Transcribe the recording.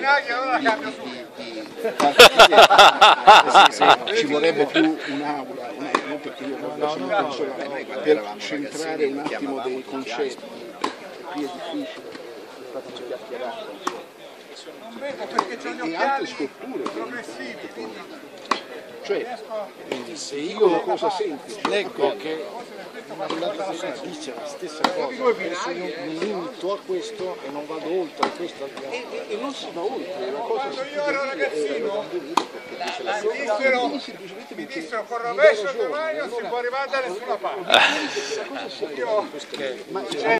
ci vorrebbe più un'aula, perché io sono per centrare un attimo dei concetti, qui è difficile, è stato chiacchierato. E altre strutture progressive. Cioè, se io una cosa semplice leggo che una relazione dice la stessa cosa, se io mi limito a questo e non vado oltre a questo e non si va oltre, la cosa mi dissero con rovescio di mano non si può arrivare da nessuna parte.